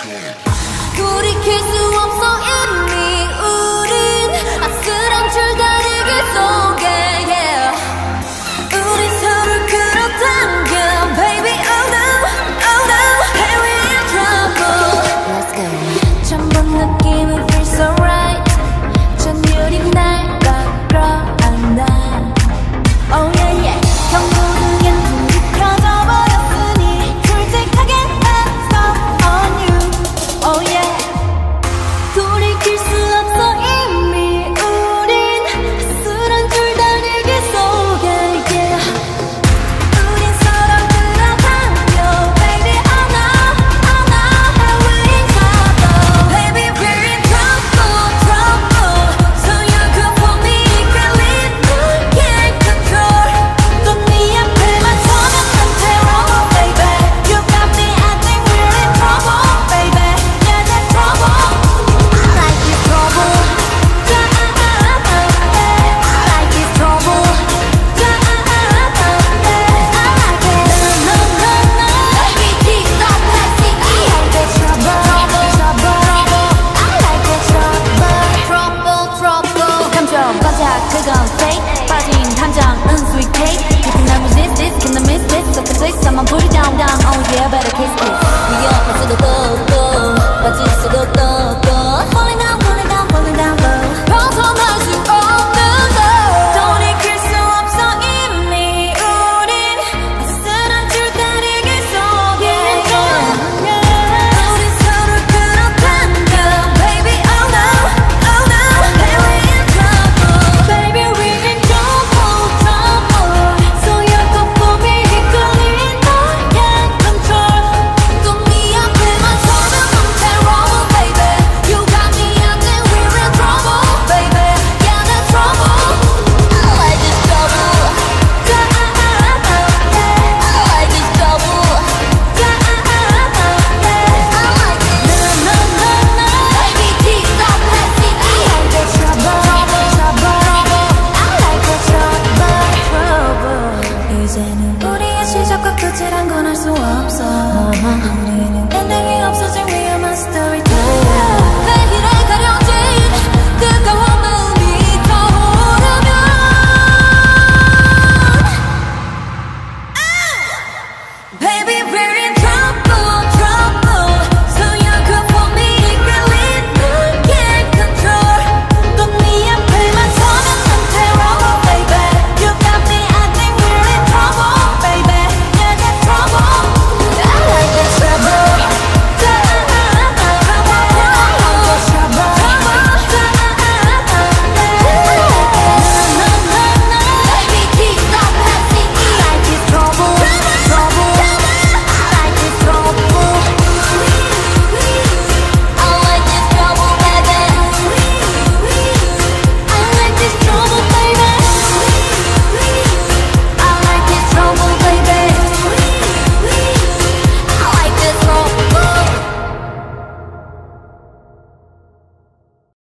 돌이킬 수 없어 이미 우린 아슬한 줄다리기 속에 yeah. 우린 서로 끌어당겨 baby oh no hey we're in trouble let's go 전부 느낌은 feels so right 전율이 날 바꿔 안다 oh yeah yeah 경고등엔 불이 켜져 버렸으니 솔직하게 hands up on you oh yeah 돌이킬 수 없어 이미 우린 아슬한 줄다리기 속에 yeah. 우린 서로 끌어당겨 baby oh no hey we're in trouble baby we're in trouble so you're good for me girl you can't control 또 네 앞에만 서면 I'm terrible baby you got me acting we're in trouble baby yeah that's trouble I like this trouble I like this trouble I like it no baby please stop passing I like this trouble I like this trouble 감정 반짝 그건 fake 빠진 함정은 sweet cake You cannot resist this, cannot miss this So can twist, I'ma put it down Oh yeah, better kiss this 위험할 수도 또 빠질 수도 또 Falling down low 벗어날 수 없는 love 돌이킬 수 없어 이미 우린 아슬한 줄다리기 속에 우린 서로 끌어당겨 baby oh no hey we're in trouble baby we're in trouble so you're good for me girl you can't control 또 네 앞에만 서면 I'm terrible baby you got me acting we're in trouble baby yeah that's trouble I like this trouble I like this trouble I like it no baby please stop passing I like this trouble I like this trouble 이제는 우리의 시작과 끝이란 건 알 수 없어 우리는 엔딩이 없어질